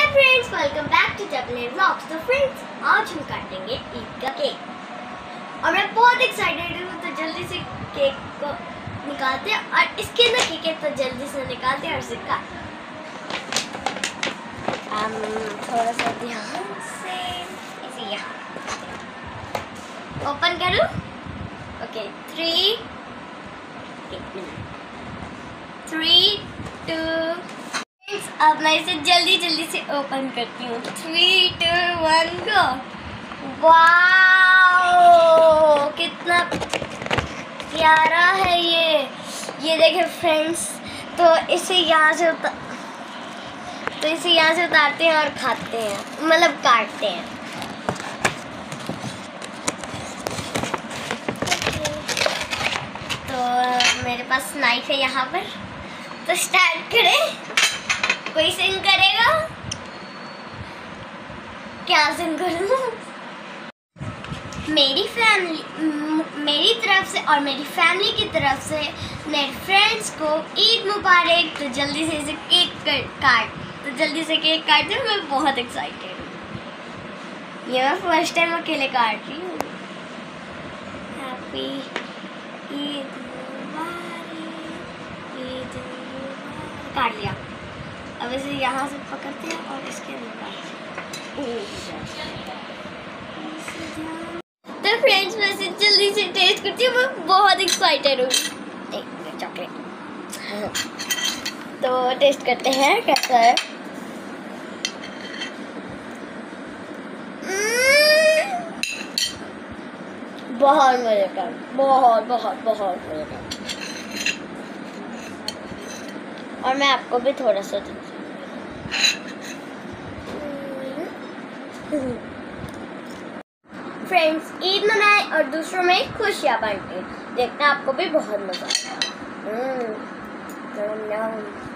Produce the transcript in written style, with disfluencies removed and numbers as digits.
Friends, welcome back to double vlogs. तो friends, आज हम काटेंगे ईद का केक और मैं बहुत एक्साइटेड हूँ। तो जल्दी से केक को निकालते हैं और इसके अंदर केक है तो जल्दी से निकालते हैं और इसे थोड़ा सा ध्यान से इसे यहाँ ओपन करूँ। ओके, 3 2 अब मैं इसे जल्दी से ओपन करती हूँ। 3 2 1 गो। वाओ, कितना प्यारा है ये देखें फ्रेंड्स। तो इसे यहाँ से उतारते हैं और खाते हैं, मतलब काटते हैं। तो मेरे पास नाइफ है यहाँ पर, तो स्टार्ट करें। कोई सिंग करेगा? क्या सिंग करूं? मेरी तरफ से और मेरी फैमिली की तरफ से मेरे फ्रेंड्स को ईद मुबारक। तो जल्दी से इसे केक काटते हैं। मैं बहुत एक्साइटेड हूँ। ये मैं फर्स्ट टाइम अकेले काट रही हूँ। हैप्पी ईद मुबारक। काट लिया। अब इसे यहाँ से पकड़ते हैं और इसके अंदर। तो फ्रेंड्स, मैं इसे जल्दी से टेस्ट करती हूँ। मैं बहुत एक्साइटेड हूँ। चॉकलेट तो टेस्ट करते हैं कैसा है। बहुत मजे का, बहुत मजे का। और मैं आपको भी थोड़ा सा फ्रेंड्स, ईद मनाए और दूसरों में खुशियाँ बांटे। देखना आपको भी बहुत मजा आएगा।